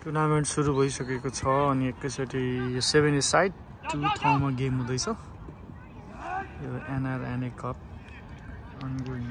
Tournament सुरु भइसकेको छ अनि एकैचोटि यो 7 साइड 2 ठाउँमा गेम हुँदैछ। यो NRNA कप ongoing।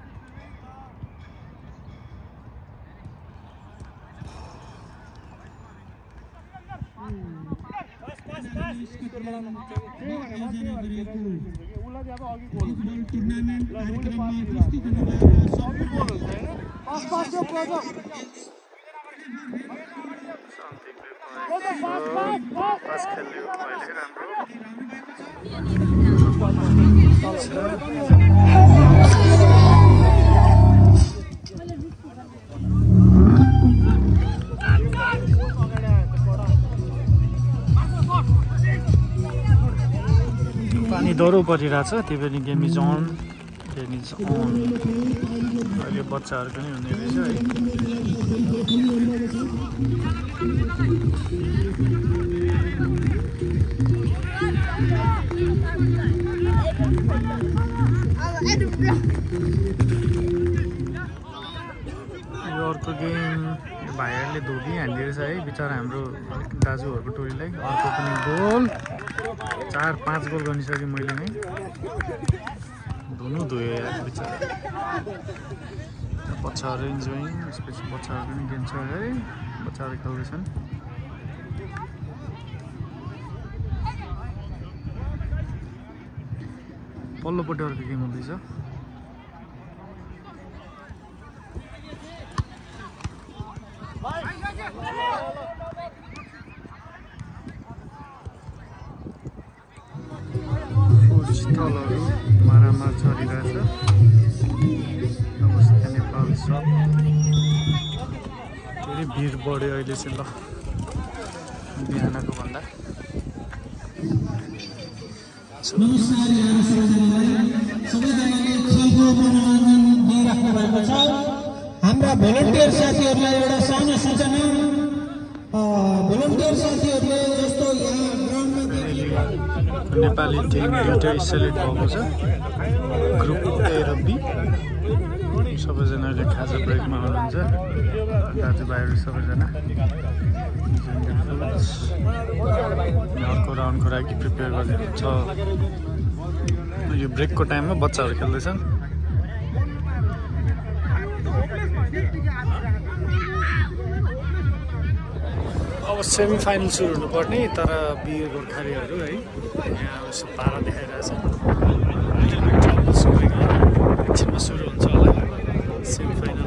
पानी डह्रो परिरहेछ, त्यही पनि गेम इज अन। अहिले बच्चाहरूको नि हुने रहेछ है। यो अर्को गेम भाइहरूले धोबी हान्दिरहेछ है बिचरा हाम्रो अलिक दाजुहरूको टोलीलाई। अर्को पनि गोल, 4-5 गोल गरिसकेँ मैले नै। धुनु धोयो यार बिचरा। बच्चाहरू इन्जोइङ, यसपछि बच्चाहरू पनि गेम छ है, बच्चाहरू खेल्दैछन्। पल्लोपट्टि अर्को गेम हुँदैछ। स्थलहरू मारामार चलिरहेछ। नमस्ते नेपाल सब। फेरि भिड बढ्यो अहिले चाहिँ। ल बिहानको भन्दा नमस्कार यहाँ सबैजनालाई। सबैजनाले खेलको मनोरञ्जन दिइराख्नु भएको छ। हाम्रा भोलिन्टियर साथीहरूलाई एउटा सानो सूचना। भोलिन्टियर साथीहरूले जस्तो यहाँ ग्राउन्डमा नेपाली टिम दुईटै सेलेक्ट भएको छ, ग्रुप A र B। सबैजना अहिले खाजा ब्रेकमा हुनुहुन्छ। दाजुभाइहरू सबैजना अर्को राउन्डको लागि प्रिपेयर गरिदिनुहुन्छ। यो ब्रेकको टाइममा बच्चाहरू खेल्दैछन्। अब सेमी फाइनल सुरु हुनुपर्ने, तर बियर गोर्खालीहरू है यहाँ यसो पारा देखाइरहेछ। एकछिनमा सुरु हुन्छ होला सेमी फाइनल।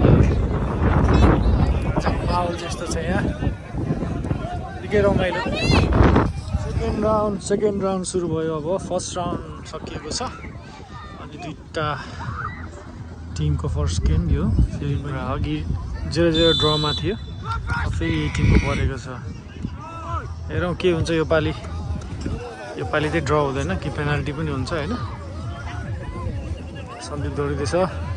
माहौल जस्तो छ यहाँ, निकै रमाइलो। सेकेन्ड राउन्ड सुरु भयो। अब फर्स्ट राउन्ड सकिएको छ अनि दुईटा टिमको फर्स्ट गेम यो। फेरि अघि 0-0 ड्रमा थियो, फेरि यही टिमको परेको छ। हेरौँ के हुन्छ यो पालि। यो पालि चाहिँ ड्र हुँदैन कि पेनाल्टी पनि हुन्छ होइन। सन्दीप दौडिँदैछ।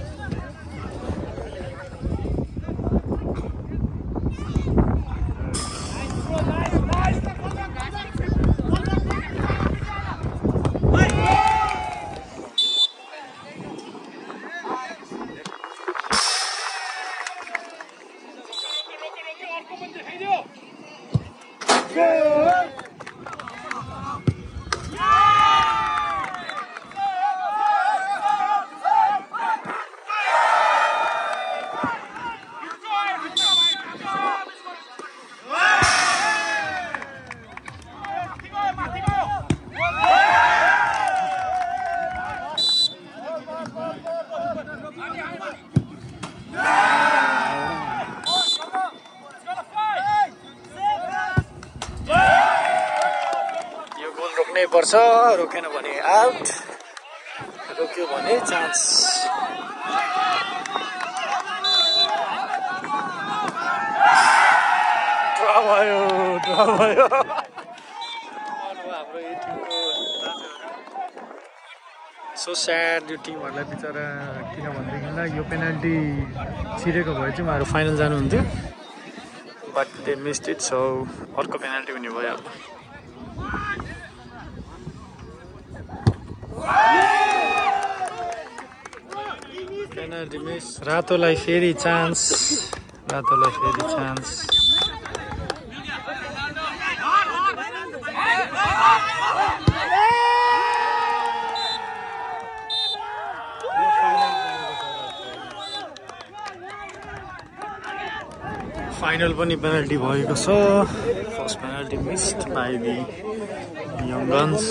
पर्छ, रोकेन भने आउट, रोक्यो भने चान्स। ड्र भयो हाम्रो यो टिमको। सो स्याड यो टिमहरूलाई बिचरा, किनभनेदेखिलाई यो पेनाल्टी छिरेको भए चाहिँ उहाँहरू फाइनल जानुहुन्थ्यो, but they missed it. So अर्को पेनाल्टी हुने भयो। अब पेनाल्टी मिस। रातोलाई फेरि चान्स, रातोलाई फेरि चान्स। फाइनल पनि पेनल्टी भएको छ first penalty missed by the young guns